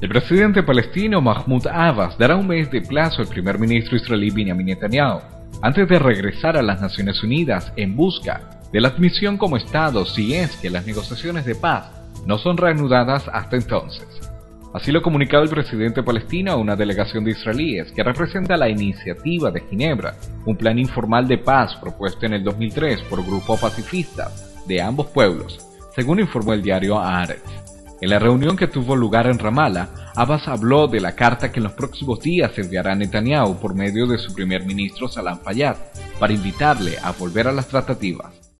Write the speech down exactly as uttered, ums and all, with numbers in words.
El presidente palestino Mahmoud Abbas dará un mes de plazo al primer ministro israelí Benjamin Netanyahu, antes de regresar a las Naciones Unidas en busca de la admisión como Estado si es que las negociaciones de paz no son reanudadas hasta entonces. Así lo ha comunicado el presidente palestino a una delegación de israelíes que representa la Iniciativa de Ginebra, un plan informal de paz propuesto en el dos mil tres por grupos pacifistas de ambos pueblos, según informó el diario Haaretz. En la reunión que tuvo lugar en Ramallah, Abbas habló de la carta que en los próximos días enviará Netanyahu por medio de su primer ministro Salam Fayyad para invitarle a volver a las tratativas.